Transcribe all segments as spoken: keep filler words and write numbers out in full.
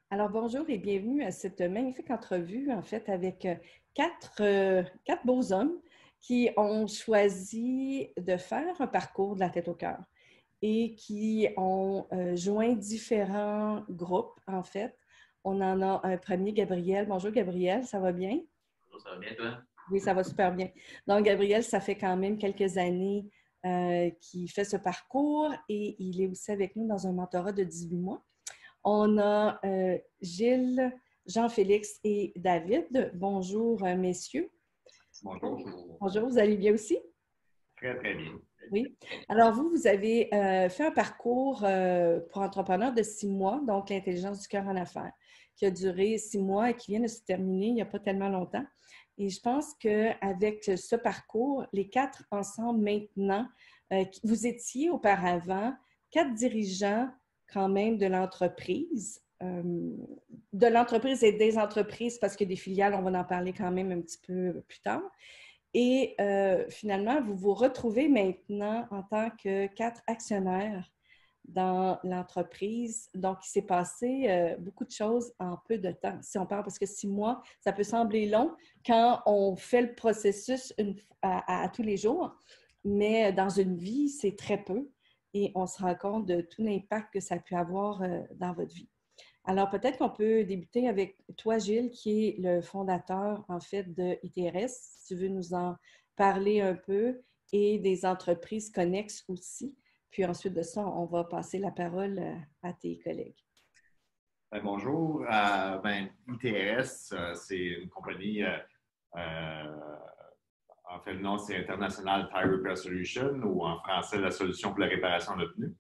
Alors, bonjour et bienvenue à cette magnifique entrevue, en fait, avec euh, quatre, euh, quatre beaux hommes qui ont choisi de faire un parcours de la tête au cœur et qui ont euh, joint différents groupes, en fait. On en a un premier, Gabriel. Bonjour, Gabriel, ça va bien? Bonjour, ça va bien, toi? Oui, ça va super bien. Donc, Gabriel, ça fait quand même quelques années euh, qu'il fait ce parcours et il est aussi avec nous dans un mentorat de dix-huit mois. On a euh, Gilles, Jean-Félix et David. Bonjour, euh, messieurs. Bonjour. Bonjour, vous allez bien aussi? Très, très bien. Oui. Alors, vous, vous avez euh, fait un parcours euh, pour entrepreneur de six mois, donc l'intelligence du cœur en affaires, qui a duré six mois et qui vient de se terminer il n'y a pas tellement longtemps. Et je pense qu'avec ce parcours, les quatre ensemble maintenant, euh, vous étiez auparavant quatre dirigeants quand même de l'entreprise, euh, de l'entreprise et des entreprises, parce que des filiales, on va en parler quand même un petit peu plus tard. Et euh, finalement, vous vous retrouvez maintenant en tant que quatre actionnaires dans l'entreprise. Donc, il s'est passé euh, beaucoup de choses en peu de temps. Si on parle, parce que six mois, ça peut sembler long quand on fait le processus une, à, à, à tous les jours, mais dans une vie, c'est très peu et on se rend compte de tout l'impact que ça a pu avoir euh, dans votre vie. Alors, peut-être qu'on peut débuter avec toi, Gilles, qui est le fondateur, en fait, de I T R S. Si tu veux nous en parler un peu et des entreprises connexes aussi. Puis ensuite de ça, on va passer la parole à tes collègues. Ben, bonjour. Euh, ben, I T R S, euh, c'est une compagnie, euh, euh, en fait, le nom, c'est International Tire Repair Solution, ou en français, la solution pour la réparation de pneus.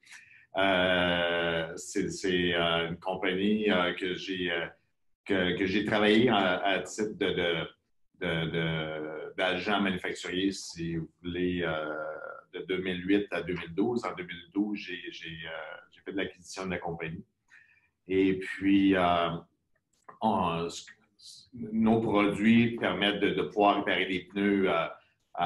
Euh, c'est c'est euh, une compagnie euh, que j'ai euh, que, que j'ai travaillé à, à titre de, de, de, de, d'agent manufacturier, si vous voulez, euh, de deux mille huit à deux mille douze. En deux mille douze, j'ai j'ai, euh, j'ai fait de l'acquisition de la compagnie. Et puis, euh, on, nos produits permettent de, de pouvoir réparer des pneus à,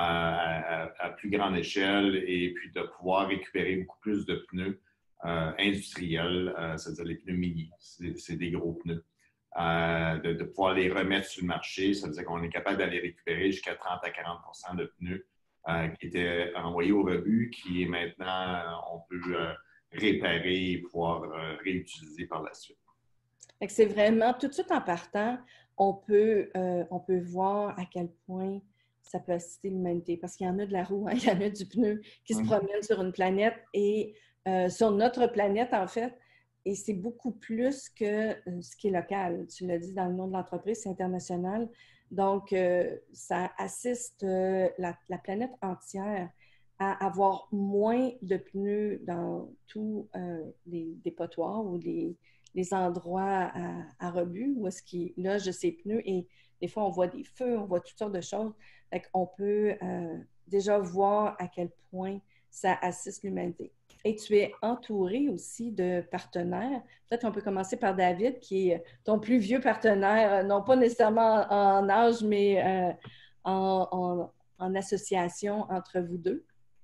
à, à, à, plus grande échelle et puis de pouvoir récupérer beaucoup plus de pneus euh, industriels, euh, c'est-à-dire les pneus mini, c'est des gros pneus. Euh, de, de pouvoir les remettre sur le marché, ça veut dire qu'on est capable d'aller récupérer jusqu'à trente à quarante pour cent de pneus euh, qui étaient envoyés au rebut, qui est maintenant, on peut euh, réparer et pouvoir euh, réutiliser par la suite. C'est vraiment, tout de suite en partant, on peut, euh, on peut voir à quel point ça peut assister l'humanité. Parce qu'il y en a de la roue, hein, il y en a du pneu qui se promène sur une planète et euh, sur notre planète, en fait. Et c'est beaucoup plus que euh, ce qui est local. Tu l'as dit dans le nom de l'entreprise, c'est international. Donc, euh, ça assiste euh, la, la, planète entière à avoir moins de pneus dans tous euh, les dépotoirs ou les les endroits à, à rebut où est-ce qu'ils logent ces pneus et des fois, on voit des feux, on voit toutes sortes de choses. Fait qu'on peut euh, déjà voir à quel point ça assiste l'humanité. Et tu es entouré aussi de partenaires. Peut-être qu'on peut commencer par David, qui est ton plus vieux partenaire, non pas nécessairement en âge, mais euh, en, en, en association entre vous deux.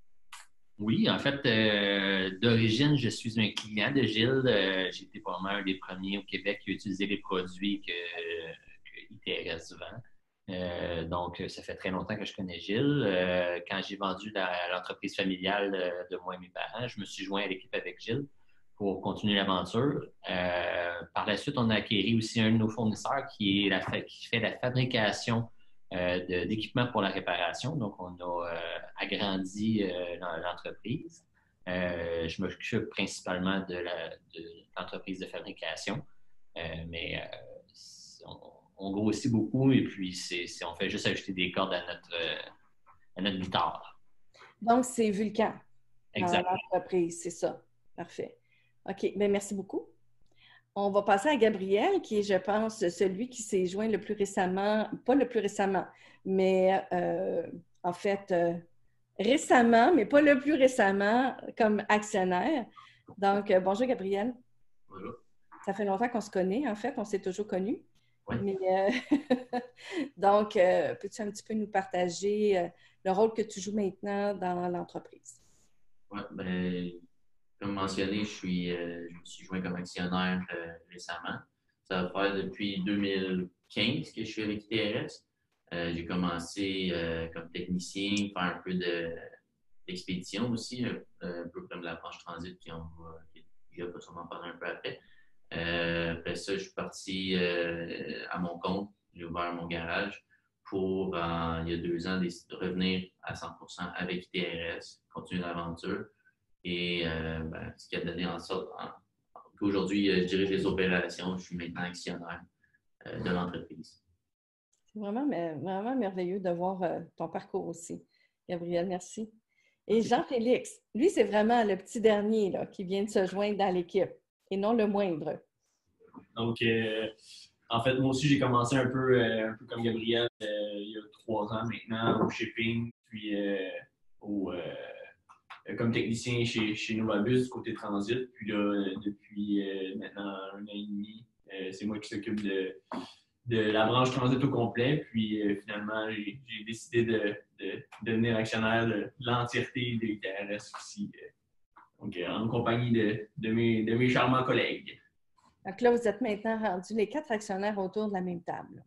Oui, en fait, euh, d'origine, je suis un client de Gilles. Euh, J'ai été probablement un des premiers au Québec qui a utilisé les produits que, que I T R S vend. Euh, donc, ça fait très longtemps que je connais Gilles. Euh, quand j'ai vendu l'entreprise familiale de, de moi et mes parents, je me suis joint à l'équipe avec Gilles pour continuer l'aventure. Euh, par la suite, on a acquis aussi un de nos fournisseurs qui, est la, qui fait la fabrication euh, d'équipements pour la réparation. Donc, on a euh, agrandi euh, l'entreprise. Euh, je m'occupe principalement de l'entreprise de, de fabrication, euh, mais euh, on, on grossit beaucoup et puis c'est, c'est, on fait juste ajouter des cordes à notre, euh, à notre guitare. Donc, c'est Vulcan dans Exact. l'entreprise, c'est ça. Parfait. OK, bien merci beaucoup. On va passer à Gabriel, qui est, je pense, celui qui s'est joint le plus récemment, pas le plus récemment, mais euh, en fait, euh, récemment, mais pas le plus récemment, comme actionnaire. Donc, euh, bonjour Gabriel. Bonjour. Ça fait longtemps qu'on se connaît, en fait, on s'est toujours connus. Oui. Mais euh, donc, euh, peux-tu un petit peu nous partager euh, le rôle que tu joues maintenant dans l'entreprise? Oui, ben, comme mentionné, je, suis, euh, je me suis joint comme actionnaire euh, récemment. Ça va faire depuis deux mille quinze que je suis avec I T R S. Euh, j'ai commencé euh, comme technicien, faire un peu de, d'expédition aussi, un, un peu comme la branche transit, qui on va, qui, qui va sûrement parler un peu après. Euh, après ça, je suis parti euh, à mon compte. J'ai ouvert mon garage pour, euh, il y a deux ans, décider de revenir à cent pour cent avec I T R S, continuer l'aventure. Et euh, ben, ce qui a donné en sorte en, qu'aujourd'hui, je dirige les opérations. Je suis maintenant actionnaire euh, de l'entreprise. C'est vraiment, vraiment merveilleux de voir euh, ton parcours aussi. Gabriel, merci. Et Jean-Félix, lui, c'est vraiment le petit dernier là, qui vient de se joindre dans l'équipe et non le moindre. Donc, euh, en fait, moi aussi, j'ai commencé un peu, euh, un peu comme Gabriel euh, il y a trois ans maintenant au shipping, puis euh, au, euh, comme technicien chez, chez Novabus du côté transit. Puis là, depuis euh, maintenant un an et demi, euh, c'est moi qui s'occupe de, de la branche transit au complet. Puis euh, finalement, j'ai, j'ai décidé de, de, de devenir actionnaire de l'entièreté de I T R S aussi. Euh, donc, euh, en compagnie de, de, mes, de mes charmants collègues. Donc là, vous êtes maintenant rendus les quatre actionnaires autour de la même table.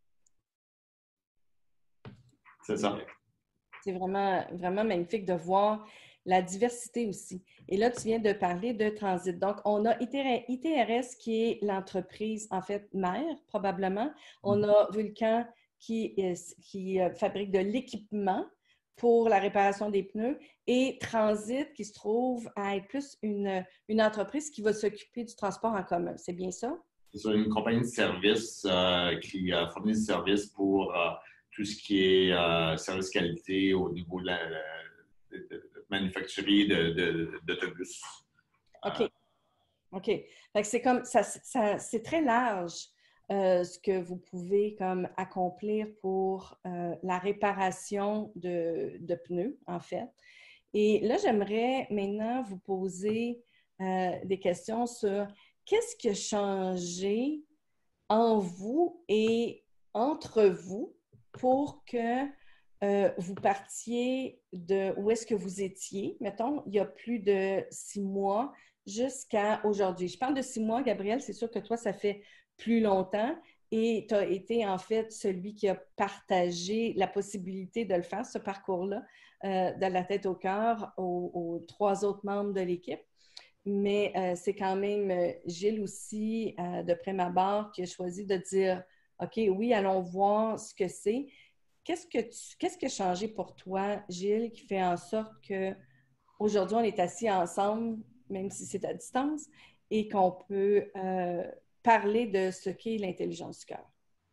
C'est ça. C'est vraiment, vraiment magnifique de voir la diversité aussi. Et là, tu viens de parler de transit. Donc, on a I T R S qui est l'entreprise, en fait, mère, probablement. On a Vulcan qui, qui fabrique de l'équipement pour la réparation des pneus et Transit qui se trouve à être plus une, une entreprise qui va s'occuper du transport en commun. C'est bien ça? C'est une compagnie de services euh, qui euh, fournit des services pour euh, tout ce qui est euh, service qualité au niveau de la, la de, de, de manufacturier de, de, d'autobus. OK. OK. Fait que c'est comme ça, ça c'est très large euh, ce que vous pouvez comme accomplir pour euh, la réparation de, de pneus, en fait. Et là, j'aimerais maintenant vous poser euh, des questions sur qu'est-ce qui a changé en vous et entre vous pour que euh, vous partiez de où est-ce que vous étiez, mettons, il y a plus de six mois jusqu'à aujourd'hui. Je parle de six mois, Gabriel, c'est sûr que toi, ça fait plus longtemps et tu as été en fait celui qui a partagé la possibilité de le faire, ce parcours-là, euh, de la tête au cœur aux, aux trois autres membres de l'équipe. Mais euh, c'est quand même euh, Gilles aussi, euh, de prime abord, qui a choisi de dire « OK, oui, allons voir ce que c'est ». Qu'est-ce que tu, qu'est-ce qui a changé pour toi, Gilles, qui fait en sorte qu'aujourd'hui, on est assis ensemble, même si c'est à distance, et qu'on peut euh, parler de ce qu'est l'intelligence du cœur?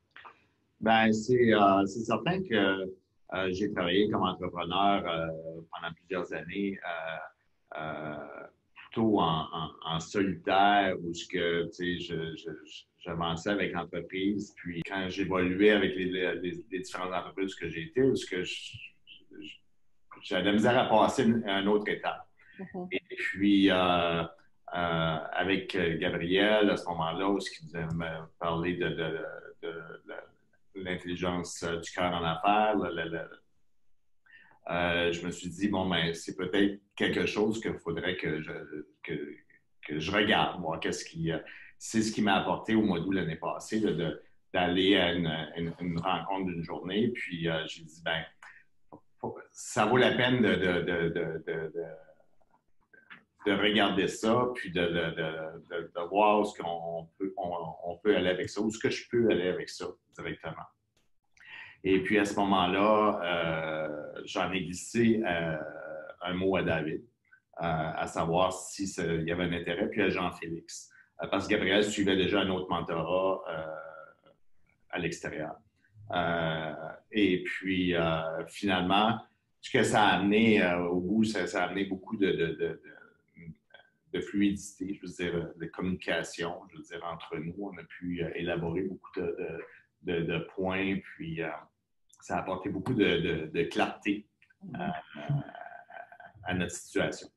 Bien, c'est, euh, c'est certain que euh, j'ai travaillé comme entrepreneur euh, pendant plusieurs années, euh, euh, plutôt en, en, en solitaire, où ce que, tu sais, je, je, j'avançais avec l'entreprise. Puis quand j'évoluais avec les, les, les différentes entreprises que j'ai été, où ce que je, je, j'avais de la misère à passer à une autre étape. Mm-hmm. Et puis, euh, euh, avec Gabriel, à ce moment-là, où il disait me parler de, de, de, de, de l'intelligence du cœur en affaires, le, le, le, euh, je me suis dit, bon, ben, c'est peut-être quelque chose qu'il faudrait que je, que, que je regarde, moi, qu'est-ce qui, c'est ce qui m'a apporté au mois d'août l'année passée, de, de, d'aller à une, une, une rencontre d'une journée, puis euh, j'ai dit, ben, ça vaut la peine de, de, de, de, de, de de regarder ça, puis de, de, de, de, de voir où ce qu'on peut, on, on peut aller avec ça, où est-ce que je peux aller avec ça directement. Et puis, à ce moment-là, euh, j'en ai glissé euh, un mot à David, euh, à savoir s'il si y avait un intérêt, puis à Jean-Félix. Euh, parce que Gabriel suivait déjà un autre mentorat euh, à l'extérieur. Euh, et puis, euh, finalement, ce que ça a amené euh, au bout, ça, ça a amené beaucoup de, de, de, de de fluidité, je veux dire, de communication, je veux dire, entre nous. On a pu euh, élaborer beaucoup de, de, de, de points, puis euh, ça a apporté beaucoup de, de, de clarté à, à, à notre situation.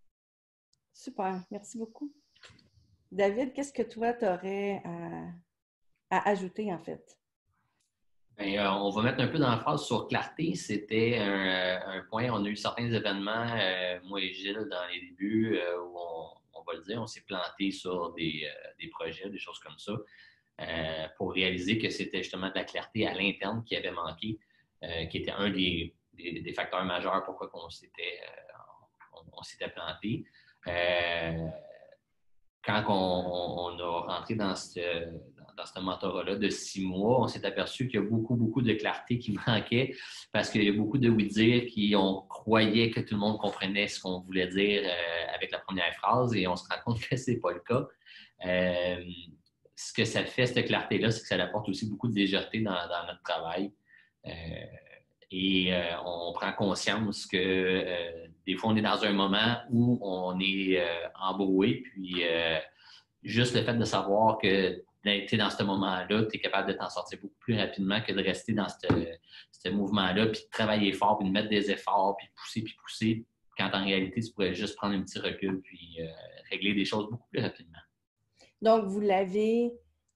Super, merci beaucoup. David, qu'est-ce que toi, tu aurais à, à ajouter, en fait? Bien, euh, on va mettre un peu d'emphase sur clarté. C'était un, un point, on a eu certains événements, euh, moi et Gilles, dans les débuts, euh, où on, on va le dire, on s'est planté sur des, euh, des projets, des choses comme ça. euh, pour réaliser que c'était justement de la clarté à l'interne qui avait manqué, euh, qui était un des, des, des facteurs majeurs pourquoi on s'était, euh, on, on s'était planté. Euh, quand on, on a rentré dans ce, dans, dans ce mentorat-là de six mois, on s'est aperçu qu'il y a beaucoup, beaucoup de clarté qui manquait parce qu'il y a beaucoup de oui-dire qui on croyait que tout le monde comprenait ce qu'on voulait dire euh, avec la première phrase et on se rend compte que ce n'est pas le cas. Euh, ce que ça fait, cette clarté-là, c'est que ça apporte aussi beaucoup de légèreté dans, dans notre travail. Euh, Et euh, on prend conscience que euh, des fois, on est dans un moment où on est euh, embrouillé, puis euh, juste le fait de savoir que tu es dans ce moment-là, tu es capable de t'en sortir beaucoup plus rapidement que de rester dans ce mouvement-là, puis de travailler fort, puis de mettre des efforts, puis de pousser, puis pousser, quand en réalité, tu pourrais juste prendre un petit recul, puis euh, régler des choses beaucoup plus rapidement. Donc, vous l'avez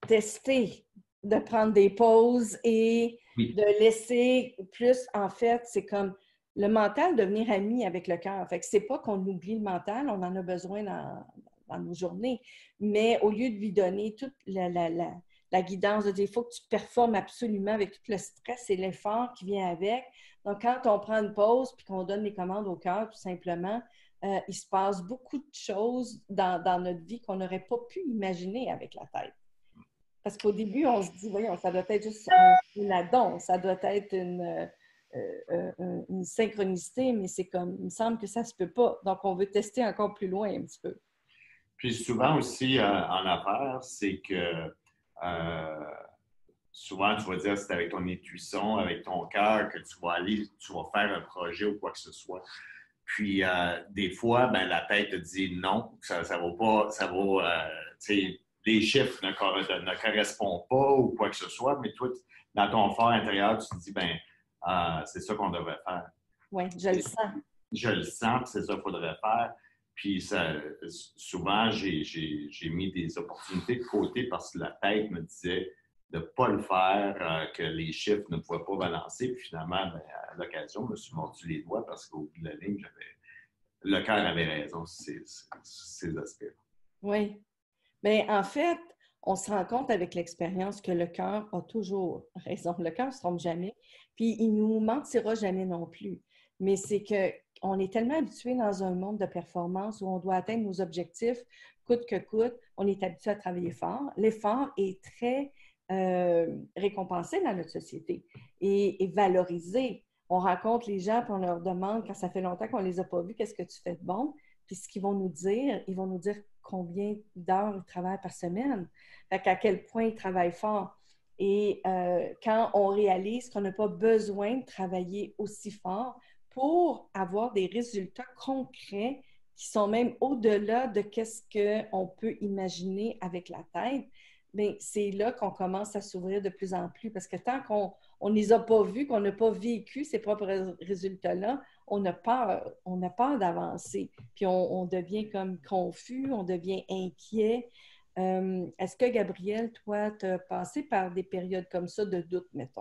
testé, de prendre des pauses et oui. de laisser plus, en fait, c'est comme le mental devenir ami avec le cœur. Fait que c'est pas qu'on oublie le mental, on en a besoin dans, dans nos journées, mais au lieu de lui donner toute la, la, la, la guidance, de dire il faut que tu performes absolument avec tout le stress et l'effort qui vient avec. Donc, quand on prend une pause puis qu'on donne les commandes au cœur, tout simplement, euh, il se passe beaucoup de choses dans, dans notre vie qu'on n'aurait pas pu imaginer avec la tête. Parce qu'au début, on se dit, voyons, ça doit être juste une addon, ça doit être une, euh, euh, une synchronicité, mais c'est comme, il me semble que ça ne se peut pas. Donc, on veut tester encore plus loin un petit peu. Puis souvent aussi, euh, en affaires, c'est que euh, souvent, tu vas dire, c'est avec ton intuition, avec ton cœur que tu vas aller, tu vas faire un projet ou quoi que ce soit. Puis, euh, des fois, ben, la tête te dit non, ça ne va pas, ça va, euh, tu sais, les chiffres ne, ne correspondent pas ou quoi que ce soit, mais toi, dans ton fort intérieur, tu te dis, ben, euh, c'est ça qu'on devrait faire. Oui, je le sens. Je le sens, c'est ça qu'il faudrait faire. Puis, ça, souvent, j'ai, j'ai, j'ai mis des opportunités de côté parce que la tête me disait de ne pas le faire, euh, que les chiffres ne pouvaient pas balancer. Puis finalement, ben, à l'occasion, je me suis mordu les doigts parce qu'au bout de la ligne, j'avais... le cœur avait raison sur ces, ces aspects. Oui. Bien, en fait, on se rend compte avec l'expérience que le cœur a toujours raison. Le cœur ne se trompe jamais, puis il ne nous mentira jamais non plus. Mais c'est qu'on est tellement habitué dans un monde de performance où on doit atteindre nos objectifs coûte que coûte. On est habitué à travailler fort. L'effort est très euh, récompensé dans notre société et, et valorisé. On rencontre les gens et on leur demande, quand ça fait longtemps qu'on ne les a pas vus, qu'est-ce que tu fais de bon? Puis ce qu'ils vont nous dire, ils vont nous dire combien d'heures ils travaillent par semaine, fait qu'à quel point ils travaillent fort. Et euh, quand on réalise qu'on n'a pas besoin de travailler aussi fort pour avoir des résultats concrets qui sont même au-delà de ce qu'on peut imaginer avec la tête, bien, c'est là qu'on commence à s'ouvrir de plus en plus. Parce que tant qu'on ne les a pas vus, qu'on n'a pas vécu ces propres résultats-là, on a peur, on a peur d'avancer. Puis on, on devient comme confus, on devient inquiet. Euh, est-ce que, Gabriel, toi, tu as passé par des périodes comme ça de doute, mettons?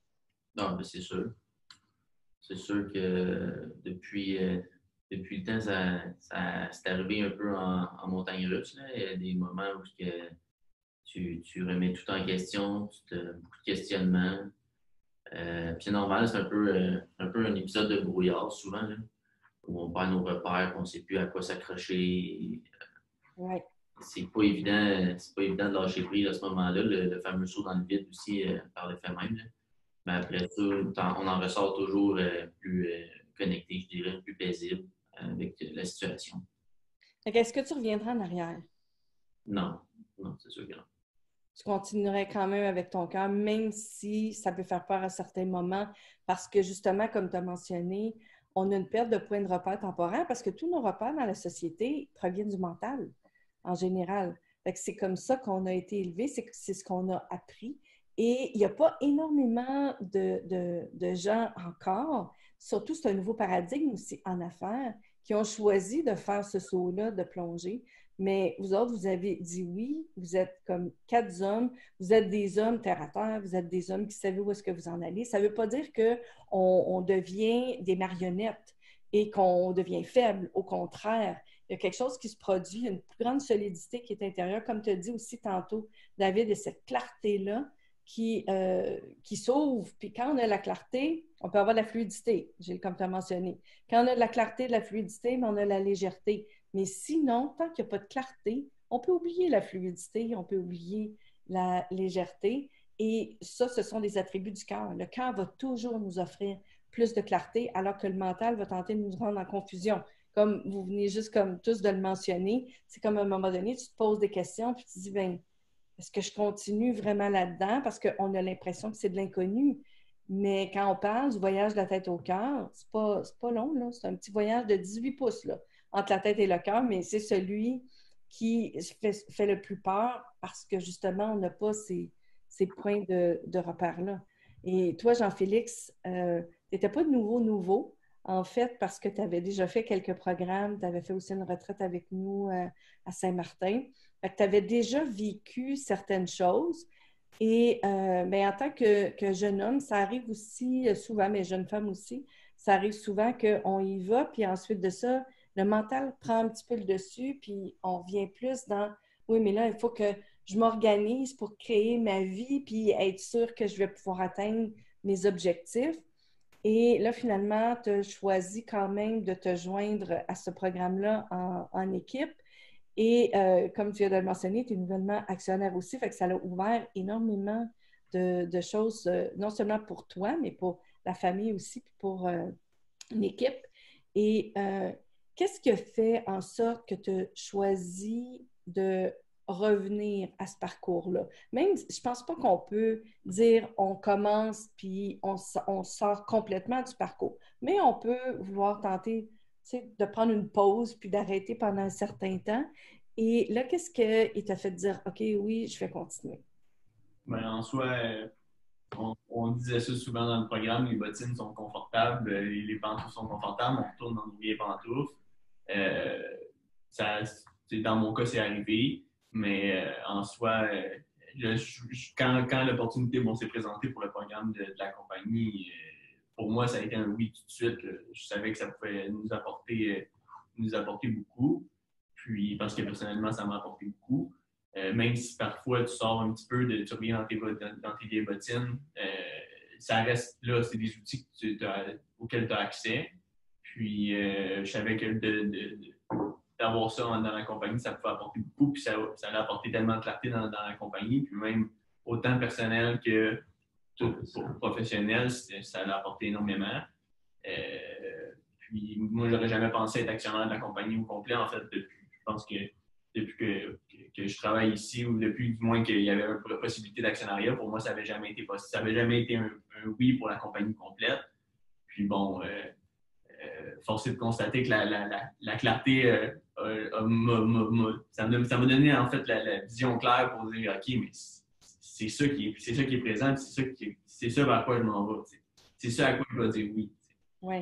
Non, mais c'est sûr. C'est sûr que depuis, euh, depuis le temps, ça, ça c'est arrivé un peu en, en montagne russe. Là. Il y a des moments où que tu, tu remets tout en question, tu as beaucoup de questionnements. Euh, puis c'est normal, c'est un peu, euh, un peu un épisode de brouillard souvent, là, où on perd nos repères, on ne sait plus à quoi s'accrocher. Ouais. C'est pas évident, c'est pas évident de lâcher prise à ce moment-là, le, le fameux saut dans le vide aussi euh, par l'effet même. Là. Mais après ça, on en ressort toujours euh, plus euh, connecté, je dirais, plus paisible euh, avec la situation. Est-ce que tu reviendras en arrière? Non, non, c'est sûr que non. Tu continuerais quand même avec ton cœur, même si ça peut faire peur à certains moments, parce que justement, comme tu as mentionné, on a une perte de points de repère temporaire parce que tous nos repères dans la société proviennent du mental, en général. Fait que c'est comme ça qu'on a été élevé, c'est, c'est ce qu'on a appris. Et il n'y a pas énormément de, de, de gens encore, surtout c'est un nouveau paradigme aussi en affaires, qui ont choisi de faire ce saut-là, de plonger. Mais vous autres, vous avez dit oui, vous êtes comme quatre hommes, vous êtes des hommes terre à terre, vous êtes des hommes qui savent où est-ce que vous en allez. Ça ne veut pas dire qu'on on devient des marionnettes et qu'on devient faible. Au contraire, il y a quelque chose qui se produit, il y a une plus grande solidité qui est intérieure. Comme tu as dit aussi tantôt, David, et cette clarté-là qui, euh, qui s'ouvre. Puis quand on a la clarté, on peut avoir de la fluidité, j'ai comme tu as mentionné. Quand on a de la clarté, de la fluidité, mais on a la légèreté. Mais sinon, tant qu'il n'y a pas de clarté, on peut oublier la fluidité, on peut oublier la légèreté. Et ça, ce sont des attributs du cœur. Le cœur va toujours nous offrir plus de clarté, alors que le mental va tenter de nous rendre en confusion. Comme vous venez juste comme tous de le mentionner, c'est comme à un moment donné, tu te poses des questions, puis tu te dis, bien, est-ce que je continue vraiment là-dedans? Parce qu'on a l'impression que c'est de l'inconnu. Mais quand on parle du voyage de la tête au cœur, c'est pas, c'est pas long, là. C'est un petit voyage de dix-huit pouces, là, entre la tête et le cœur, mais c'est celui qui fait, fait le plus peur parce que justement, on n'a pas ces, ces points de, de repère-là. Et toi, Jean-Félix, euh, tu n'étais pas de nouveau nouveau, en fait, parce que tu avais déjà fait quelques programmes, tu avais fait aussi une retraite avec nous euh, à Saint-Martin. Fait que tu avais déjà vécu certaines choses. Et euh, bien, en tant que, que jeune homme, ça arrive aussi souvent, mais jeune femme aussi, ça arrive souvent qu'on y va, puis ensuite de ça, le mental prend un petit peu le dessus, puis on revient plus dans « oui, mais là, il faut que je m'organise pour créer ma vie, puis être sûr que je vais pouvoir atteindre mes objectifs. » Et là, finalement, tu as choisi quand même de te joindre à ce programme-là en, en équipe. Et euh, comme tu viens de le mentionner, tu es nouvellement actionnaire aussi, fait que ça a ouvert énormément de, de choses, euh, non seulement pour toi, mais pour la famille aussi, puis pour euh, l'équipe. Et euh, qu'est-ce qui a fait en sorte que tu as choisi de revenir à ce parcours-là? Même, je ne pense pas qu'on peut dire on commence puis on, on sort complètement du parcours, mais on peut vouloir tenter de prendre une pause puis d'arrêter pendant un certain temps. Et là, qu'est-ce qui t'a fait dire OK, oui, je vais continuer? Ben, en soi, euh, on, on disait ça souvent dans le programme, les bottines sont confortables, les, les pantoufles sont confortables, on retourne dans nos vieilles pantoufles. Euh, ça, dans mon cas, c'est arrivé, mais euh, en soi, euh, je, je, quand, quand l'opportunité bon, s'est présentée pour le programme de, de la compagnie, euh, pour moi, ça a été un oui tout de suite. Je savais que ça pouvait nous apporter, nous apporter beaucoup, puis parce que personnellement, ça m'a apporté beaucoup. Euh, même si parfois tu sors un petit peu, de, tu reviens dans tes, dans, dans tes vieilles bottines, euh, ça reste là, c'est des outils que tu, auxquels tu as accès. Puis euh, je savais que de, de, de, d'avoir ça dans la compagnie, ça pouvait apporter beaucoup, puis ça, ça allait apporter tellement de clarté dans, dans la compagnie, puis même autant personnel que tout pour professionnel, ça allait apporter énormément. Euh, puis moi, j'aurais jamais pensé être actionnaire de la compagnie au complet, en fait, depuis, je pense que depuis que, que, que je travaille ici, ou depuis du moins qu'il y avait une possibilité d'actionnariat, pour moi, ça n'avait jamais été possible. Ça n'avait jamais été un, un oui pour la compagnie complète. Puis bon, euh, euh, force est de constater que la, la, la, la clarté, euh, euh, m'a, m'a, ça m'a donné en fait la, la vision claire pour dire OK, mais c'est ça qui est, c'est ça qui est présent, c'est ça, qui est, c'est ça vers quoi je m'en vais. T'sais. C'est ça à quoi je dois dire oui. Oui.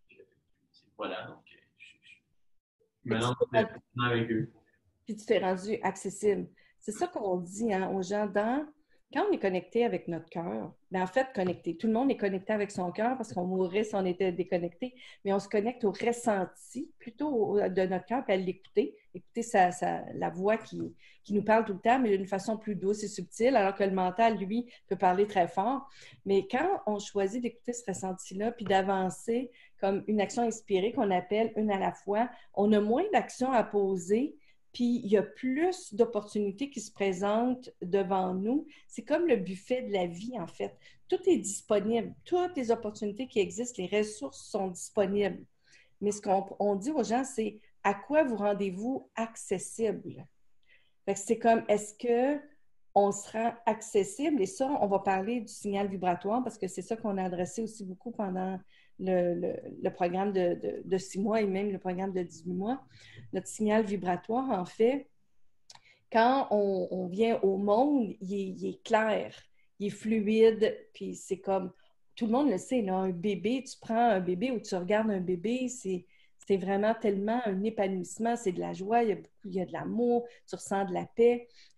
Voilà, donc je, je, je me lance directement avec eux. Puis tu t'es rendu accessible. C'est ça qu'on dit hein, aux gens dans... Quand on est connecté avec notre cœur, bien en fait, connecté. Tout le monde est connecté avec son cœur parce qu'on mourrait si on était déconnecté, mais on se connecte au ressenti plutôt de notre cœur puis à l'écouter. Écouter sa, sa, la voix qui, qui nous parle tout le temps, mais d'une façon plus douce et subtile, alors que le mental, lui, peut parler très fort. Mais quand on choisit d'écouter ce ressenti-là puis d'avancer comme une action inspirée qu'on appelle une à la fois, on a moins d'actions à poser. Puis, il y a plus d'opportunités qui se présentent devant nous. C'est comme le buffet de la vie, en fait. Tout est disponible. Toutes les opportunités qui existent, les ressources sont disponibles. Mais ce qu'on on dit aux gens, c'est à quoi vous rendez-vous accessible? Fait que c'est comme, est-ce qu'on se rend accessible? Et ça, on va parler du signal vibratoire parce que c'est ça qu'on a adressé aussi beaucoup pendant le, le, le programme de, de, de six mois et même le programme de dix-huit mois. Notre signal vibratoire, en fait, quand on, on vient au monde, il est, il est clair, il est fluide, puis c'est comme, tout le monde le sait, là, un bébé, tu prends un bébé ou tu regardes un bébé, c'est, c'est vraiment tellement un épanouissement, c'est de la joie, il y a, beaucoup, il y a de l'amour, tu ressens de la paix.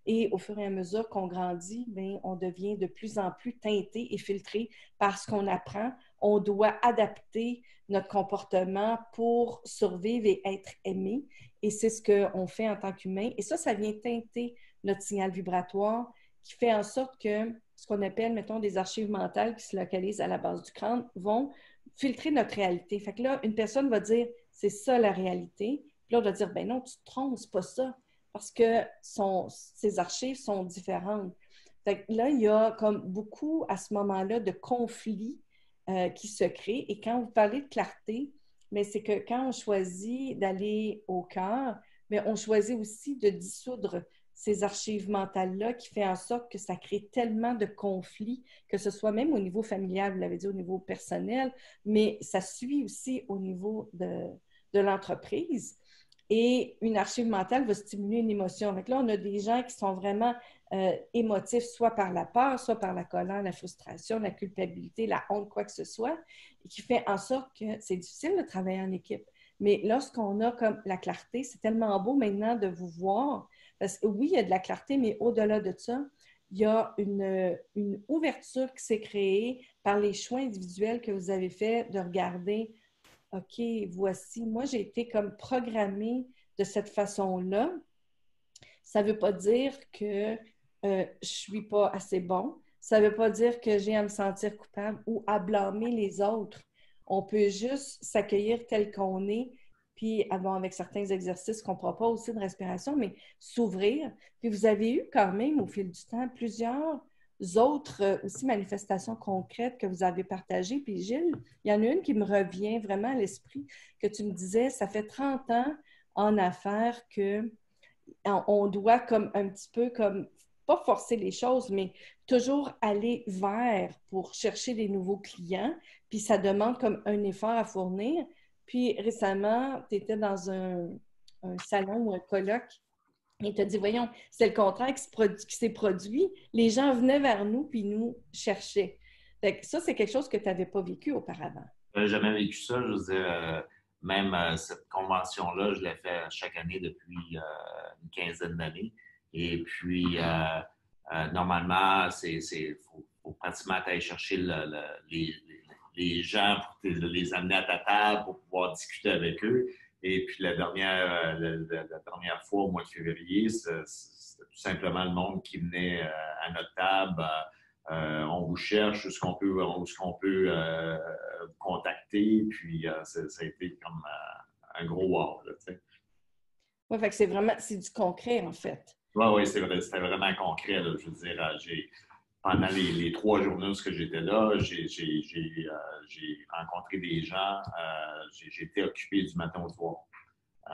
Et au fur et à mesure qu'on grandit, bien, on devient de plus en plus teinté et filtré par ce qu'on apprend. On doit adapter notre comportement pour survivre et être aimé. Et c'est ce qu'on fait en tant qu'humain. Et ça, ça vient teinter notre signal vibratoire qui fait en sorte que ce qu'on appelle, mettons, des archives mentales qui se localisent à la base du crâne vont filtrer notre réalité. Fait que là, une personne va dire, c'est ça la réalité. Puis là, on va dire, ben non, tu te trompes, c'est pas ça. Parce que son, ses archives sont différentes. Fait que là, il y a comme beaucoup, à ce moment-là, de conflits euh, qui se créent. Et quand vous parlez de clarté, mais c'est que quand on choisit d'aller au cœur, mais on choisit aussi de dissoudre ces archives mentales-là qui fait en sorte que ça crée tellement de conflits, que ce soit même au niveau familial, vous l'avez dit, au niveau personnel, mais ça suit aussi au niveau de, de l'entreprise. Et une archive mentale va stimuler une émotion. Donc là, on a des gens qui sont vraiment euh, émotifs, soit par la peur, soit par la colère, la frustration, la culpabilité, la honte, quoi que ce soit, et qui fait en sorte que c'est difficile de travailler en équipe. Mais lorsqu'on a comme la clarté, c'est tellement beau maintenant de vous voir, parce que oui, il y a de la clarté, mais au-delà de ça, il y a une, une ouverture qui s'est créée par les choix individuels que vous avez faits de regarder OK, voici, moi, j'ai été comme programmée de cette façon-là. Ça ne veut pas dire que euh, je ne suis pas assez bon. Ça ne veut pas dire que j'ai à me sentir coupable ou à blâmer les autres. On peut juste s'accueillir tel qu'on est, puis bon, avec certains exercices qu'on propose aussi de respiration, mais s'ouvrir. Puis vous avez eu quand même, au fil du temps, plusieurs autres euh, aussi manifestations concrètes que vous avez partagées. Puis Gilles, il y en a une qui me revient vraiment à l'esprit, que tu me disais, ça fait trente ans en affaires que on doit comme un petit peu comme, pas forcer les choses, mais toujours aller vers pour chercher des nouveaux clients. Puis ça demande comme un effort à fournir. Puis récemment, tu étais dans un, un salon ou un colloque et tu as dit, voyons, c'est le contraire qui, se produ- qui s'est produit. Les gens venaient vers nous puis nous cherchaient. Fait que ça, c'est quelque chose que tu n'avais pas vécu auparavant. Je n'ai jamais vécu ça. Je veux dire, euh, même euh, cette convention-là, je l'ai fait chaque année depuis euh, une quinzaine d'années. Et puis, euh, euh, normalement, c'est, c'est, faut, faut pratiquement aller chercher le, le, les, les gens pour te, les amener à ta table pour pouvoir discuter avec eux. Et puis, la dernière, la, la, la dernière fois, au mois de février, c'était tout simplement le monde qui venait euh, à notre table. Euh, on vous cherche, où est-ce qu'on peut, où est-ce qu'on peut euh, vous contacter. Puis, euh, ça, ça a été comme euh, un gros wow. Oui, fait que c'est vraiment, c'est du concret, en fait. Oui, oui, c'est vrai, c'était vraiment concret. Là. Je veux dire, j'ai, pendant les, les trois journées où j'étais là, j'ai, j'ai, j'ai, euh, j'ai rencontré des gens. Euh, j'ai, j'ai été occupé du matin au soir euh,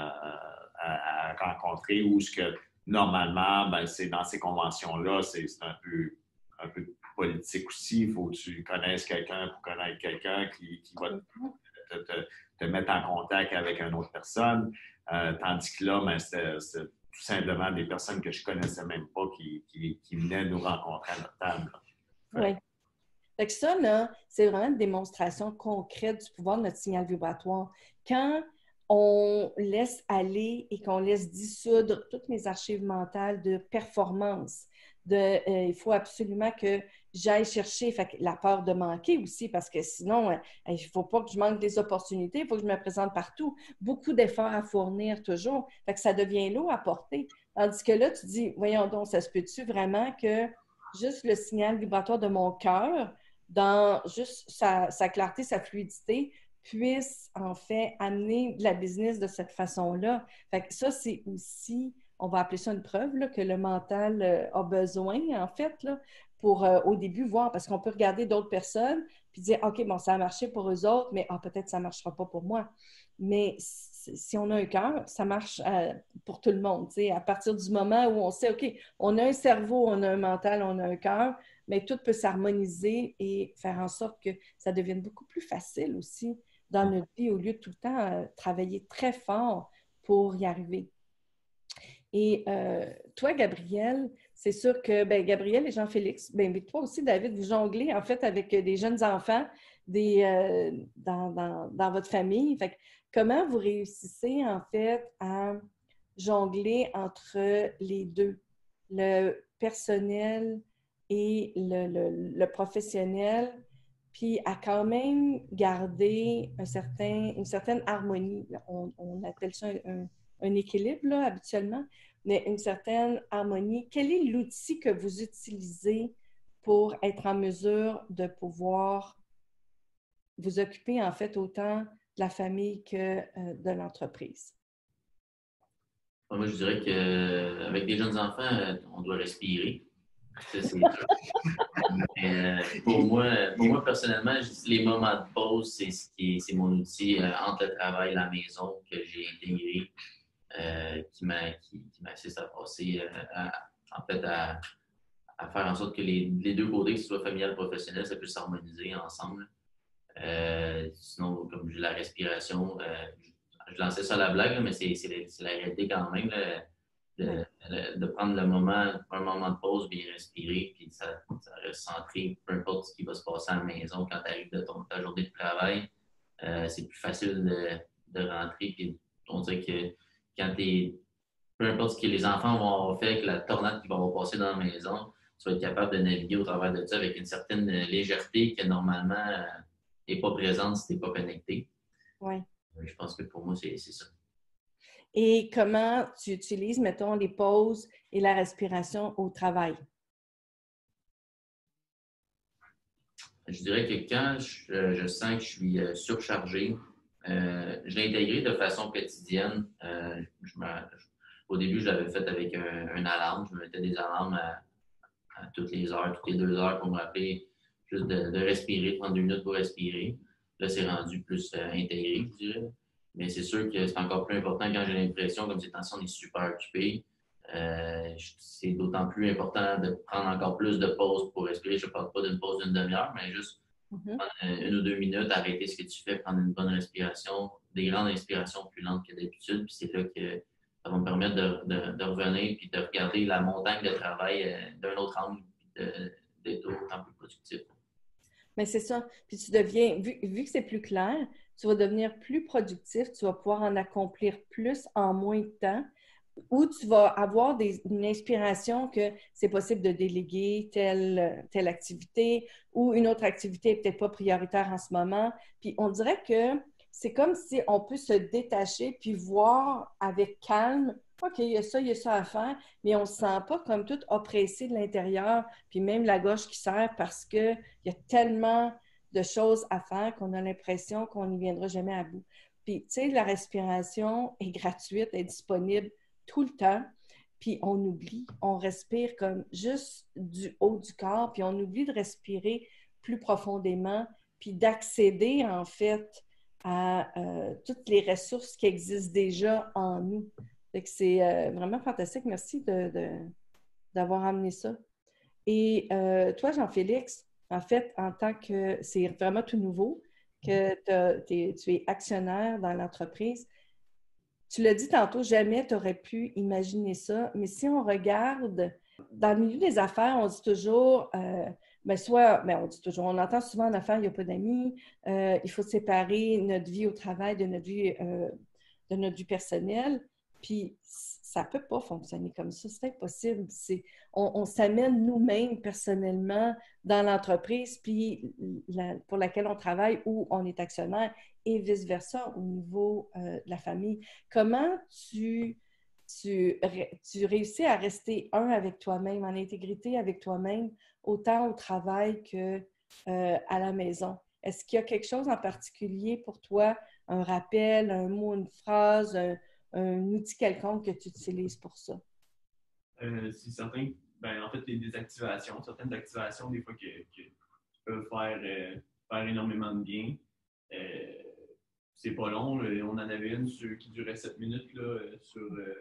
à, à rencontrer où ce que normalement, ben, c'est dans ces conventions-là, c'est, c'est un peu, un peu politique aussi. Il faut que tu connaisses quelqu'un pour connaître quelqu'un qui, qui va te, te, te mettre en contact avec une autre personne. Euh, tandis que là, ben, c'était, c'était tout simplement des personnes que je ne connaissais même pas qui, qui, qui venaient nous rencontrer à notre table. Oui. Fait que ça, là, c'est vraiment une démonstration concrète du pouvoir de notre signal vibratoire. Quand on laisse aller et qu'on laisse dissoudre toutes mes archives mentales de performance, de, euh, il faut absolument que j'aille chercher fait que la peur de manquer aussi, parce que sinon, euh, il ne faut pas que je manque des opportunités, il faut que je me présente partout. Beaucoup d'efforts à fournir toujours. Fait que ça devient lourd à porter. Tandis que là, tu dis, voyons donc, ça se peut-tu vraiment que juste le signal vibratoire de mon cœur, dans juste sa, sa clarté, sa fluidité, puisse en fait amener de la business de cette façon-là. Fait que ça, c'est aussi, on va appeler ça une preuve, là, que le mental euh, a besoin, en fait, là, pour euh, au début voir, parce qu'on peut regarder d'autres personnes puis dire, OK, bon, ça a marché pour eux autres, mais ah, peut-être que ça ne marchera pas pour moi. Mais si on a un cœur, ça marche euh, pour tout le monde. T'sais. À partir du moment où on sait, OK, on a un cerveau, on a un mental, on a un cœur, mais tout peut s'harmoniser et faire en sorte que ça devienne beaucoup plus facile aussi dans notre vie au lieu de tout le temps euh, travailler très fort pour y arriver. Et euh, toi, Gabrielle, c'est sûr que ben, Gabrielle et Jean-Félix, ben, toi aussi, David, vous jonglez en fait avec des jeunes enfants des, euh, dans, dans, dans votre famille. Fait que, comment vous réussissez en fait à jongler entre les deux? le personnel et le, le, le professionnel, puis à quand même garder un certain, une certaine harmonie. On, on appelle ça un, un équilibre, là, habituellement, mais une certaine harmonie. Quel est l'outil que vous utilisez pour être en mesure de pouvoir vous occuper, en fait, autant de la famille que euh, de l'entreprise? Moi, je dirais qu'avec des jeunes enfants, on doit respirer. Ça, c'est euh, pour, moi, pour moi, personnellement, les moments de pause, c'est ce qui est, c'est mon outil euh, entre le travail et la maison que j'ai intégré, euh, qui, m'a, qui, qui m'assiste à passer, euh, à, en fait, à, à faire en sorte que les, les deux côtés, que ce soit familial et professionnel, ça puisse s'harmoniser ensemble. Euh, sinon, comme je dis, la respiration, euh, je, je lançais ça à la blague, là, mais c'est, c'est, la, c'est la réalité quand même. Là. De, de, de prendre le moment, un moment de pause, bien respirer, puis ça, ça reste centré, peu importe ce qui va se passer à la maison quand tu arrives de ton, ta journée de travail. Euh, c'est plus facile de, de rentrer, puis on dirait que quand tu es, peu importe ce que les enfants vont avoir fait, avec la tornade qui va avoir passé dans la maison, tu vas être capable de naviguer au travers de ça avec une certaine légèreté que normalement n'est pas présente si tu n'es pas connecté. Ouais. Je pense que pour moi, c'est, c'est ça. Et comment tu utilises, mettons, les pauses et la respiration au travail? Je dirais que quand je, je sens que je suis surchargé, euh, je l'ai intégré de façon quotidienne. Euh, je me, je, au début, je l'avais fait avec un, un alarme. Je me mettais des alarmes à, à toutes les heures, toutes les deux heures pour me rappeler juste de, de respirer, prendre deux minutes pour respirer. Là, c'est rendu plus euh, intégré, je dirais. Mais c'est sûr que c'est encore plus important quand j'ai l'impression, comme ces temps-ci, on est super occupé. Euh, c'est d'autant plus important de prendre encore plus de pauses pour respirer. Je ne parle pas d'une pause d'une demi-heure, mais juste mm-hmm. prendre une ou deux minutes, arrêter ce que tu fais, prendre une bonne respiration, des grandes inspirations plus lentes que d'habitude. Puis c'est là que ça va me permettre de, de, de revenir et de regarder la montagne de travail euh, d'un autre angle et de, d'être autant plus productif. Mais c'est ça. Puis tu deviens, vu, vu que c'est plus clair, tu vas devenir plus productif, tu vas pouvoir en accomplir plus en moins de temps, ou tu vas avoir des, une inspiration que c'est possible de déléguer telle, telle activité ou une autre activité n'est peut-être pas prioritaire en ce moment. Puis on dirait que c'est comme si on peut se détacher puis voir avec calme, OK, il y a ça, il y a ça à faire, mais on ne se sent pas comme tout oppressé de l'intérieur, puis même la gauche qui serre parce qu'il y a tellement de choses à faire qu'on a l'impression qu'on n'y viendra jamais à bout. Puis, tu sais, la respiration est gratuite, est disponible tout le temps, puis on oublie, on respire comme juste du haut du corps, puis on oublie de respirer plus profondément, puis d'accéder en fait à euh, toutes les ressources qui existent déjà en nous. Fait que c'est euh, vraiment fantastique. Merci de, de, d'avoir amené ça. Et euh, toi, Jean-Félix, en fait, en tant que c'est vraiment tout nouveau, que t'es, tu es actionnaire dans l'entreprise, tu l'as dit tantôt, jamais tu aurais pu imaginer ça, mais si on regarde, dans le milieu des affaires, on dit toujours, euh, ben soit, ben on dit toujours, on entend souvent en affaires, il n'y a pas d'amis, euh, il faut séparer notre vie au travail de notre vie, euh, de notre vie personnelle, puis ça ne peut pas fonctionner comme ça, c'est impossible. C'est, on, on s'amène nous-mêmes personnellement dans l'entreprise, puis la, pour laquelle on travaille ou on est actionnaire, et vice-versa au niveau euh, de la famille. Comment tu, tu, tu réussis à rester un avec toi-même, en intégrité avec toi-même, autant au travail que euh, à la maison? Est-ce qu'il y a quelque chose en particulier pour toi, un rappel, un mot, une phrase, un, un outil quelconque que tu utilises pour ça? Euh, c'est certain. Ben, en fait, il y a des activations, certaines activations, des fois, que, que tu peux faire, euh, faire énormément de bien. Euh, c'est pas long. Là. On en avait une sur, qui durait sept minutes là, sur, euh,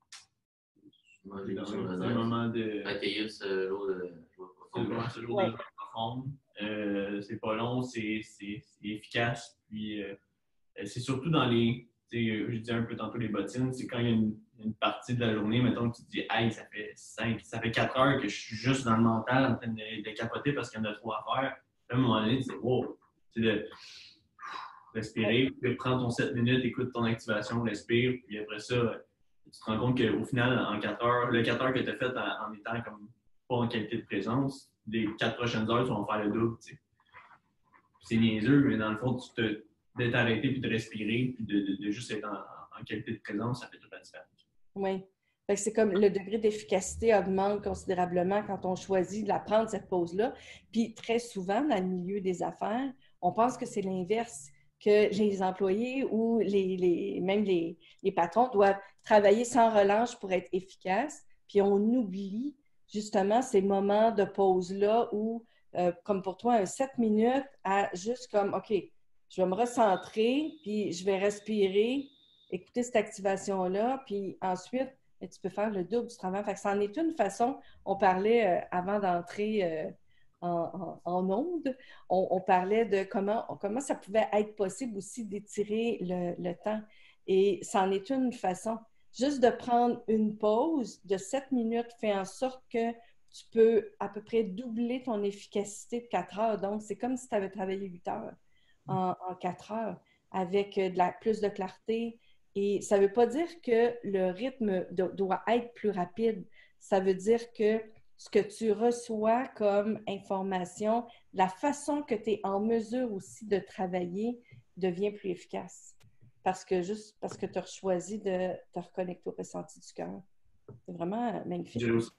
Moi, j'ai dans sur un, le un moment de. Accueillir ce lot de Ce lot de profonde. Euh, c'est pas long, c'est, c'est, c'est efficace. Puis euh, c'est surtout dans les. Je disais un peu tantôt les bottines, c'est quand il y a une, une partie de la journée, mettons que tu te dis, hey, ça fait cinq, ça fait quatre heures que je suis juste dans le mental en train de, de capoter parce qu'il y en a trop à faire. À un moment donné, tu dis, wow, c'est de respirer, puis prends ton sept minutes, écoute ton activation, respire, puis après ça, tu te rends compte qu'au final, en quatre heures, le quatre heures que tu as fait en, en étant comme pas en qualité de présence, les quatre prochaines heures, tu vas faire le double. T'sais. C'est niaiseux, mais dans le fond, tu te, de t'arrêter puis de respirer puis de, de, de juste être en, en qualité de présence, ça fait toute la différence. Oui. Fait que c'est comme le degré d'efficacité augmente considérablement quand on choisit de la prendre, cette pause-là. Puis très souvent, dans le milieu des affaires, on pense que c'est l'inverse, que les employés ou les, les, même les, les patrons doivent travailler sans relâche pour être efficaces. Puis on oublie justement ces moments de pause-là où, euh, comme pour toi, un sept minutes à juste comme, OK, je vais me recentrer, puis je vais respirer, écouter cette activation-là, puis ensuite, et tu peux faire le double du travail. Fait que c'en est une façon, on parlait euh, avant d'entrer euh, en, en, en onde, on, on parlait de comment, comment ça pouvait être possible aussi d'étirer le, le temps. Et c'en est une façon. Juste de prendre une pause de sept minutes fait en sorte que tu peux à peu près doubler ton efficacité de quatre heures. Donc, c'est comme si tu avais travaillé huit heures en, en quatre heures avec de la, plus de clarté. Et ça ne veut pas dire que le rythme do, doit être plus rapide. Ça veut dire que ce que tu reçois comme information, la façon que tu es en mesure aussi de travailler devient plus efficace. Parce que juste parce que tu as choisi de te reconnecter au ressenti du cœur. C'est vraiment magnifique.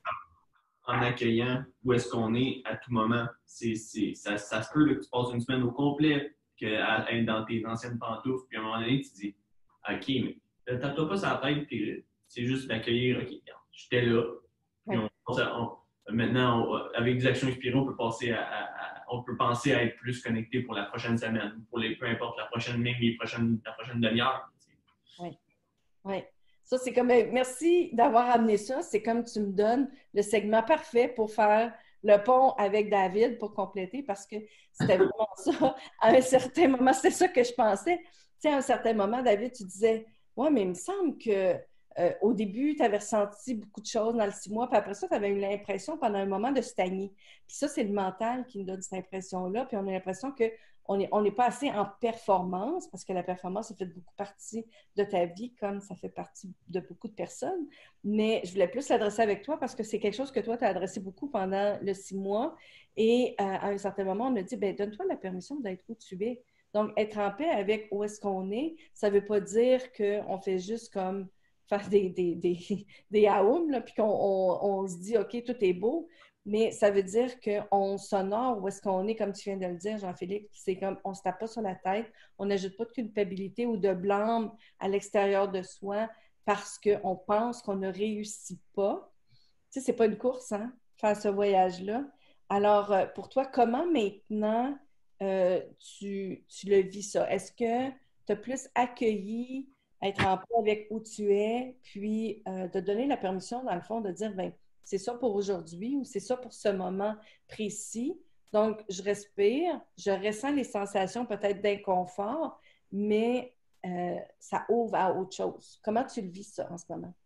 En accueillant où est-ce qu'on est à tout moment. C'est, c'est, ça, ça se peut là, que tu passes une semaine au complet, qu'à être dans tes anciennes pantoufles, puis à un moment donné, tu te dis OK, mais ne tape-toi pas sur la tête, puis c'est juste d'accueillir, OK, j'étais là. Puis on, on, maintenant, on, avec des actions inspirées, on peut passer à, à, à, on peut penser à être plus connecté pour la prochaine semaine, pour les, peu importe la prochaine, même les prochaines, la prochaine demi-heure. Oui. Oui. Ça, c'est comme, merci d'avoir amené ça. C'est comme tu me donnes le segment parfait pour faire le pont avec David pour compléter parce que c'était vraiment ça. À un certain moment, c'était ça que je pensais. Tu sais, à un certain moment, David, tu disais, ouais, mais il me semble que euh, au début, tu avais ressenti beaucoup de choses dans le six mois, puis après ça, tu avais eu l'impression pendant un moment de stagner. Puis ça, c'est le mental qui nous donne cette impression-là. Puis on a l'impression que on n'est on n'est pas assez en performance, parce que la performance, ça fait beaucoup partie de ta vie, comme ça fait partie de beaucoup de personnes. Mais je voulais plus l'adresser avec toi parce que c'est quelque chose que toi, tu as adressé beaucoup pendant le six mois. Et euh, à un certain moment, on a dit, bien, donne-toi la permission d'être où tu es. Donc, être en paix avec où est-ce qu'on est, ça ne veut pas dire qu'on fait juste comme faire des, des, des, des aoums, là, puis qu'on on, on se dit, OK, tout est beau. Mais ça veut dire qu'on s'honore où est-ce qu'on est, comme tu viens de le dire, Jean-Philippe. C'est comme, on ne se tape pas sur la tête, on n'ajoute pas de culpabilité ou de blâme à l'extérieur de soi parce qu'on pense qu'on ne réussit pas. Tu sais, c'est pas une course, hein, faire ce voyage-là. Alors, pour toi, comment maintenant euh, tu, tu le vis ça? Est-ce que tu as plus accueilli être en paix avec où tu es, puis euh, de donner la permission, dans le fond, de dire, bien, c'est ça pour aujourd'hui ou c'est ça pour ce moment précis. Donc, je respire, je ressens les sensations peut-être d'inconfort, mais euh, ça ouvre à autre chose. Comment tu le vis ça en ce moment?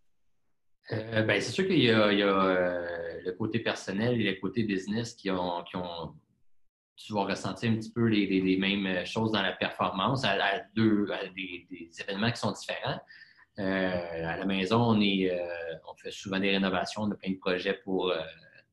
Euh, ben, c'est sûr qu'il y a, il y a euh, le côté personnel et le côté business qui ont, qui ont tu vas ressentir un petit peu les, les, les mêmes choses dans la performance à, à deux à des, des événements qui sont différents. Euh, à la maison, on, est, euh, on fait souvent des rénovations, on a plein de projets pour, euh,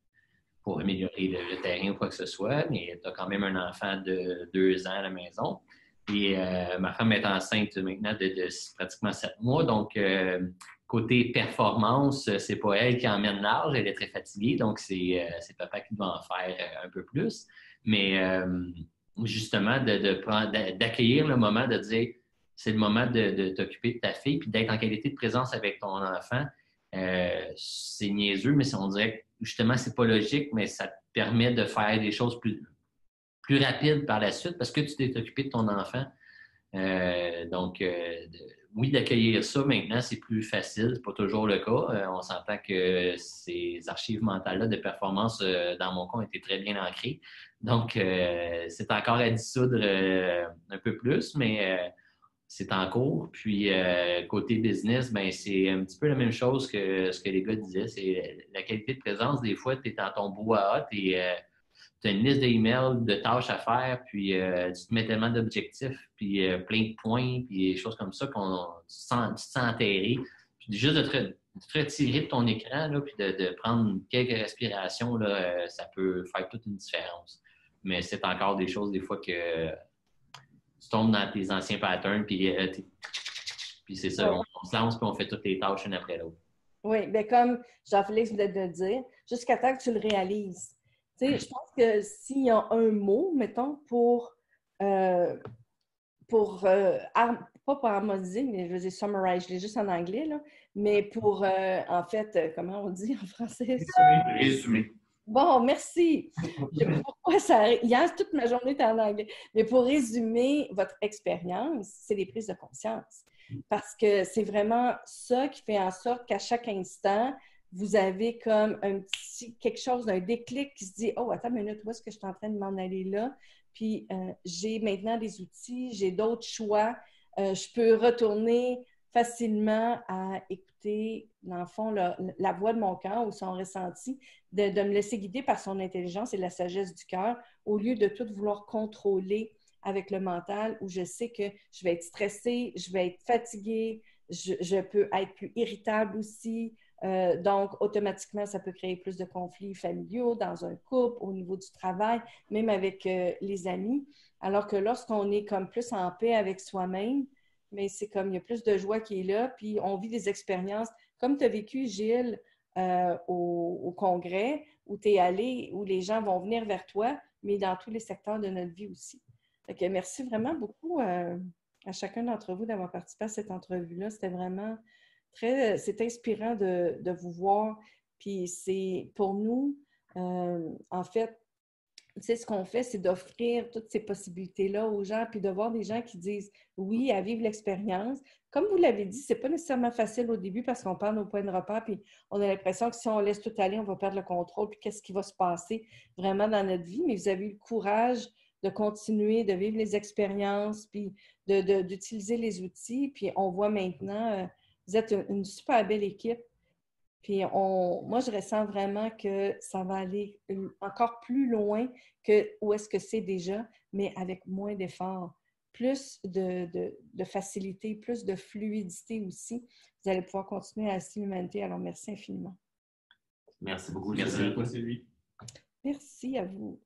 pour améliorer le, le terrain ou quoi que ce soit, mais tu as quand même un enfant de deux ans à la maison. Et euh, ma femme est enceinte maintenant de, de pratiquement sept mois, donc euh, côté performance, c'est pas elle qui emmène large, elle est très fatiguée, donc c'est, euh, c'est papa qui doit en faire un peu plus. Mais euh, justement, de, de prendre, d'accueillir le moment, de dire c'est le moment de, de t'occuper de ta fille, puis d'être en qualité de présence avec ton enfant. Euh, c'est niaiseux, mais on dirait que justement, c'est pas logique, mais ça te permet de faire des choses plus, plus rapides par la suite parce que tu t'es occupé de ton enfant. Euh, donc, euh, de, oui, d'accueillir ça maintenant, c'est plus facile. C'est pas toujours le cas. Euh, on s'entend que ces archives mentales-là de performance, euh, dans mon cas, ont été très bien ancrées. Donc, euh, c'est encore à dissoudre euh, un peu plus, mais euh, c'est en cours. Puis, euh, côté business, ben, c'est un petit peu la même chose que ce que les gars disaient. C'est la qualité de présence. Des fois, tu es dans ton brouhaha, tu euh, as une liste d'emails, de tâches à faire, puis euh, tu te mets tellement d'objectifs, puis euh, plein de points, puis des choses comme ça qu'on tu te sens, tu te sens enterré. Puis puis juste de te, de te retirer de ton écran, là, puis de, de prendre quelques respirations, là, euh, ça peut faire toute une différence. Mais c'est encore des choses, des fois, que tu tombes dans tes anciens patterns, puis, euh, puis c'est ça, Ouais. on, on se lance, puis on fait toutes les tâches une après l'autre. Oui, bien comme Jean-Félix venait de le dire, jusqu'à temps que tu le réalises. Tu sais, je pense que s'il y a un mot, mettons, pour, euh, pour euh, har- pas pour harmoniser, mais je veux dire summarize, je l'ai juste en anglais, là, mais pour, euh, en fait, euh, comment on dit en français? Résumé. Bon, merci. Je sais pas pourquoi ça... Hier, toute ma journée était en anglais. Mais pour résumer votre expérience, c'est les prises de conscience. Parce que c'est vraiment ça qui fait en sorte qu'à chaque instant, vous avez comme un petit quelque chose, un déclic qui se dit « Oh, attends une minute, où est-ce que je suis en train de m'en aller là? » Puis euh, j'ai maintenant des outils, j'ai d'autres choix. Euh, je peux retourner facilement à écouter, dans le fond, la, la voix de mon cœur ou son ressenti, de, de me laisser guider par son intelligence et la sagesse du cœur, au lieu de tout vouloir contrôler avec le mental, où je sais que je vais être stressée, je vais être fatiguée, je, je peux être plus irritable aussi. Euh, donc, automatiquement, ça peut créer plus de conflits familiaux dans un couple, au niveau du travail, même avec euh, les amis. Alors que lorsqu'on est comme plus en paix avec soi-même, mais c'est comme il y a plus de joie qui est là, puis on vit des expériences, comme tu as vécu, Gilles, euh, au, au congrès, où tu es allé, où les gens vont venir vers toi, mais dans tous les secteurs de notre vie aussi. Fait que merci vraiment beaucoup euh, à chacun d'entre vous d'avoir participé à cette entrevue-là. C'était vraiment très, c'est inspirant de, de vous voir. Puis c'est pour nous, euh, en fait, tu sais, ce qu'on fait, c'est d'offrir toutes ces possibilités-là aux gens, puis de voir des gens qui disent oui à vivre l'expérience. Comme vous l'avez dit, c'est pas nécessairement facile au début parce qu'on parle au point de repère, puis on a l'impression que si on laisse tout aller, on va perdre le contrôle, puis qu'est-ce qui va se passer vraiment dans notre vie. Mais vous avez eu le courage de continuer, de vivre les expériences, puis de, de, d'utiliser les outils. Puis on voit maintenant, euh, vous êtes une, une super belle équipe. Puis on, moi, je ressens vraiment que ça va aller encore plus loin que où est-ce que c'est déjà, mais avec moins d'efforts, plus de, de, de facilité, plus de fluidité aussi. Vous allez pouvoir continuer à assister l'humanité. Alors, merci infiniment. Merci beaucoup, Merci Sylvie. à toi, Sylvie. Merci à vous.